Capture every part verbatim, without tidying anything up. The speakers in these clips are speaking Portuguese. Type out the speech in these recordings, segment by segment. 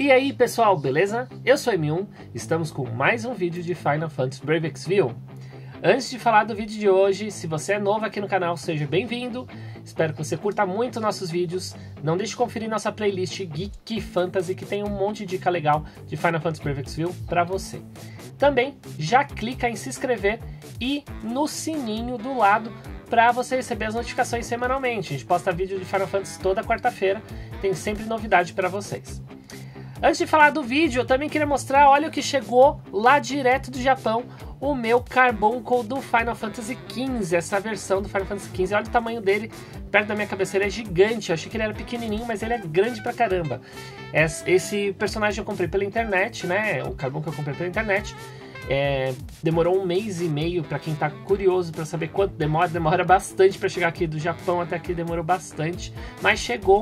E aí pessoal, beleza? Eu sou M um, estamos com mais um vídeo de Final Fantasy Brave Exvius. Antes de falar do vídeo de hoje, se você é novo aqui no canal, seja bem-vindo. Espero que você curta muito nossos vídeos. Não deixe de conferir nossa playlist Geek Fantasy, que tem um monte de dica legal de Final Fantasy Brave Exvius para você. Também já clica em se inscrever e no sininho do lado para você receber as notificações semanalmente. A gente posta vídeo de Final Fantasy toda quarta-feira, tem sempre novidade para vocês. Antes de falar do vídeo, eu também queria mostrar, olha o que chegou lá direto do Japão, o meu Carbuncle do Final Fantasy quinze, essa versão do Final Fantasy quinze, olha o tamanho dele, perto da minha cabeça, ele é gigante, eu achei que ele era pequenininho, mas ele é grande pra caramba. Esse personagem eu comprei pela internet, né, o Carbuncle eu comprei pela internet, é, demorou um mês e meio, pra quem tá curioso pra saber quanto demora, demora bastante pra chegar aqui do Japão, até aqui demorou bastante, mas chegou.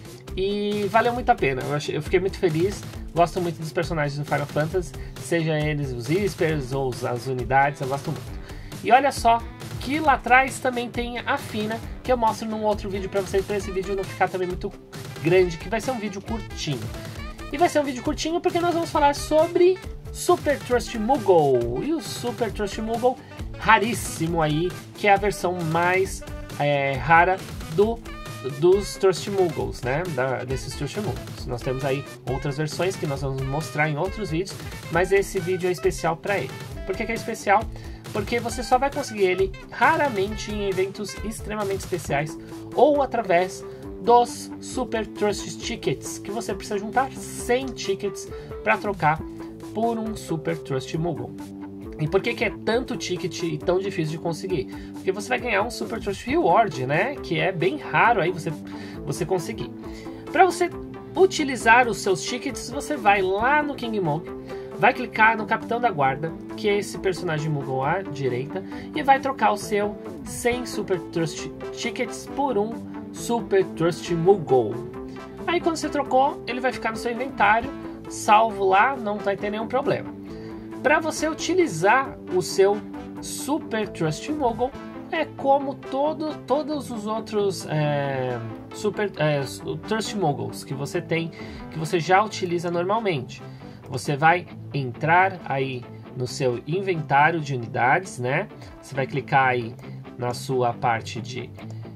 E valeu muito a pena, eu, achei, eu fiquei muito feliz, gosto muito dos personagens do Final Fantasy, seja eles os Whispers ou as unidades, eu gosto muito. E olha só, que lá atrás também tem a Fina, que eu mostro num outro vídeo pra vocês, para esse vídeo não ficar também muito grande, que vai ser um vídeo curtinho. E vai ser um vídeo curtinho porque nós vamos falar sobre Super Trust Moogle, e o Super Trust Moogle raríssimo aí, que é a versão mais é, rara do dos Trust Moogles, né, da, desses Trust Moogles. Nós temos aí outras versões que nós vamos mostrar em outros vídeos, mas esse vídeo é especial para ele. Por que que é especial? Porque você só vai conseguir ele raramente em eventos extremamente especiais ou através dos Super Trust Tickets, que você precisa juntar cem tickets para trocar por um Super Trust Moogle. E por que que é tanto ticket e tão difícil de conseguir? Porque você vai ganhar um Super Trust Reward, né? Que é bem raro aí você, você conseguir. Para você utilizar os seus tickets, você vai lá no King Monk, vai clicar no Capitão da Guarda, que é esse personagem Moogle à direita, e vai trocar o seu cem Super Trust Tickets por um Super Trust Moogle. Aí quando você trocou, ele vai ficar no seu inventário, salvo lá, não vai ter nenhum problema. Para você utilizar o seu Super Trust Moogle, é como todo, todos os outros é, Super é, Trust Moogles que você tem, que você já utiliza normalmente. Você vai entrar aí no seu inventário de unidades, né? Você vai clicar aí na sua parte de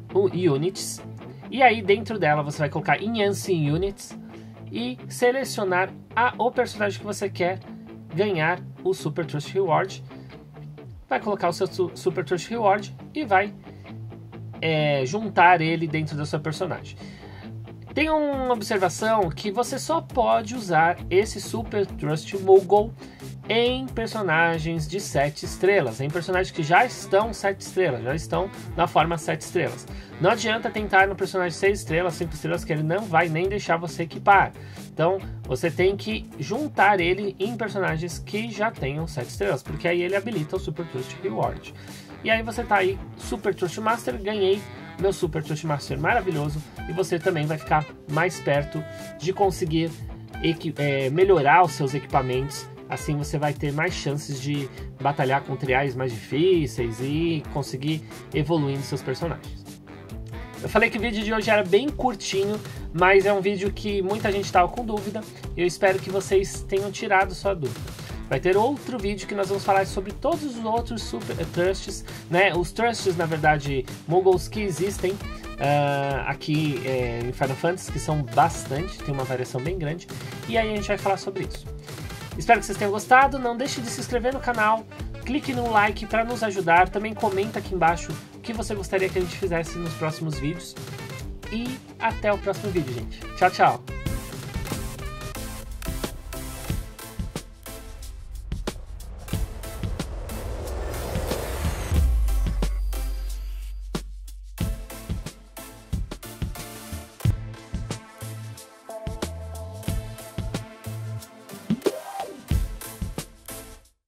Units, e aí dentro dela você vai colocar Enhancing Units e selecionar a, o personagem que você quer ganhar o Super Trust Reward. Vai colocar o seu Super Trust Reward e vai é, juntar ele dentro da sua personagem. Tem uma observação que você só pode usar esse Super Trust Moogle em personagens de sete estrelas, em personagens que já estão sete estrelas, já estão na forma sete estrelas. Não adianta tentar no personagem seis estrelas, cinco estrelas, que ele não vai nem deixar você equipar. Então você tem que juntar ele em personagens que já tenham sete estrelas, porque aí ele habilita o Super Trust Reward. E aí você tá aí, Super Trust Master, ganhei meu Super Trust Master maravilhoso, e você também vai ficar mais perto de conseguir é, melhorar os seus equipamentos. Assim você vai ter mais chances de batalhar com triais mais difíceis e conseguir evoluir seus personagens. Eu falei que o vídeo de hoje era bem curtinho, mas é um vídeo que muita gente estava com dúvida, e eu espero que vocês tenham tirado sua dúvida. Vai ter outro vídeo que nós vamos falar sobre todos os outros Super Trusts, né? Os Trusts, na verdade, Moogles que existem uh, aqui é, em Final Fantasy, que são bastante, tem uma variação bem grande, e aí a gente vai falar sobre isso. Espero que vocês tenham gostado, não deixe de se inscrever no canal, clique no like para nos ajudar, também comenta aqui embaixo o que você gostaria que a gente fizesse nos próximos vídeos, e até o próximo vídeo, gente. Tchau, tchau!